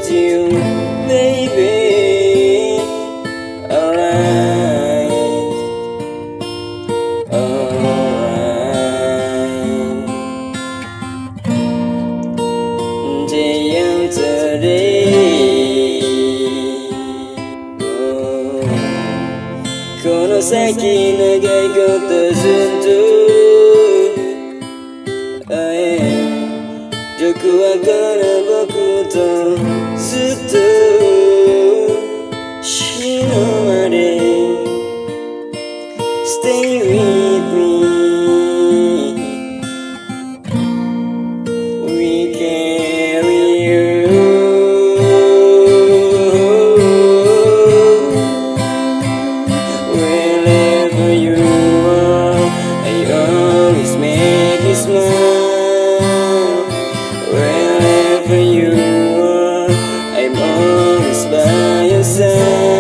with you, baby. Alright, alright. Day after day,この先長いことずっと僕はこの僕とずっと死ぬまで Stay with me. We carry you wherever you are. I always make you smile. Wherever you are, I'm always by your side.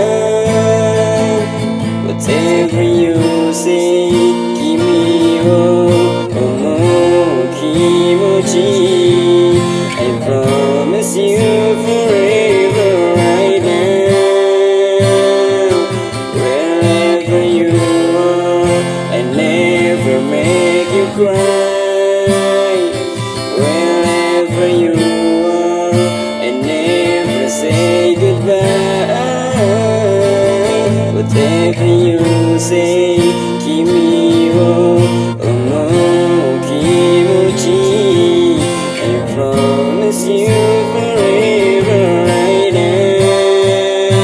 Whatever you say, 君を思う気持ち I promise you forever right now. Wherever you are, I never make you cry. Wherever you are, I never say goodbye. Whatever you say, 君を思う気持ち I promise you forever right now.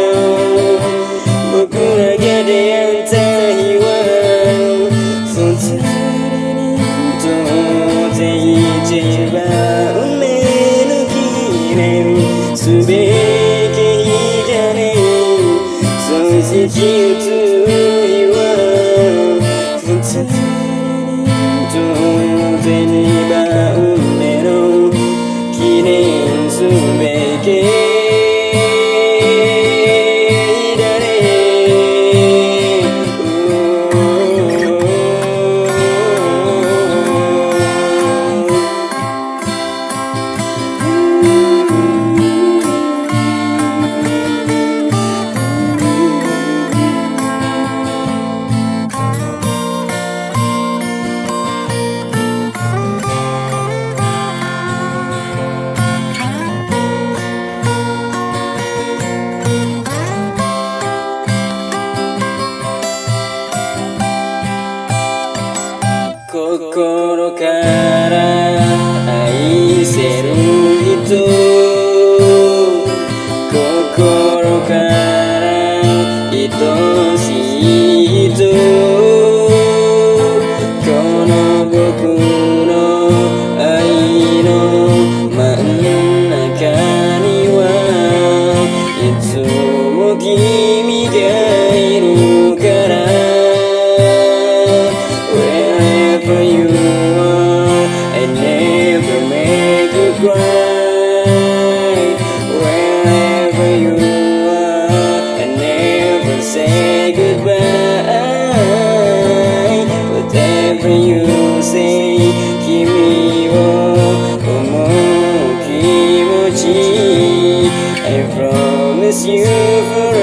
僕らが出会った日はそんなとて一番運命の記念すべき日だね。そして言うと日は二人とて一番運命の記念すべき日だね。心から愛せる人、心から愛しい人、この僕の愛の真ん中にはいつも君がいるから。Wherever you are, I never make you cry. Wherever you are, I never say goodbye. Whatever you say, 君を思う気持ち I promise you forever.